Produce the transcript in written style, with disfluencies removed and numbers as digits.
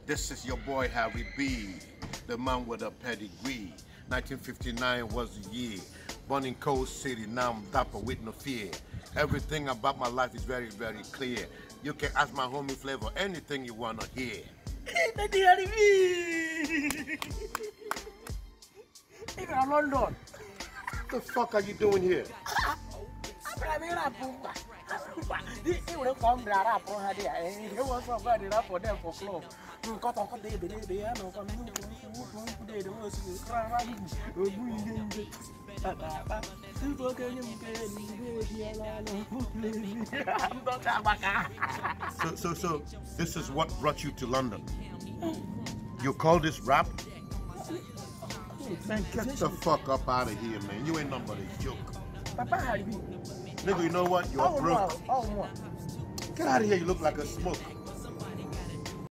This is your boy Harry B, the man with a pedigree. 1959 was the year. Born in Cold City, now I'm dapper with no fear. Everything about my life is very, very clear. You can ask my homie Flavor anything you wanna hear. Daddy Harry B! In London. What the fuck are you doing here? He would come there up on her there, and he was somebody up for them for club. Got on the day, I know from today, the most So, this is what brought you to London? You call this rap? Man, get the fuck up out of here, man. You ain't nobody's joke. Papa Harry. Nigga, you know what? You're broke. Get out of here, you look like a smoke.